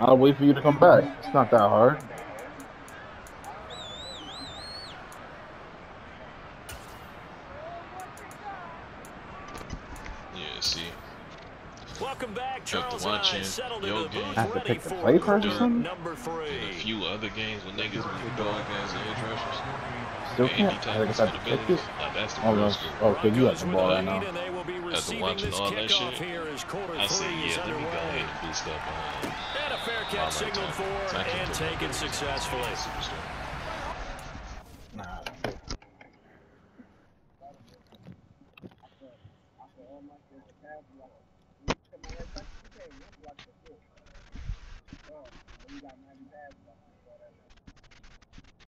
I'll wait for you to come back. It's not that hard. Yeah, see. Welcome back, After Charles. watching your game I have to pick the play first or something? and a few other games when niggas be throwing guys and edge rushers, Still and can't. D I guess tackles I and have to pick abilities, it. like that's the Oh, real no. school. Okay, you have the ball right now. After watching all that shit, I said, yeah, let me go ahead and boost up And a fair catch signaled for and taken successfully. Nah.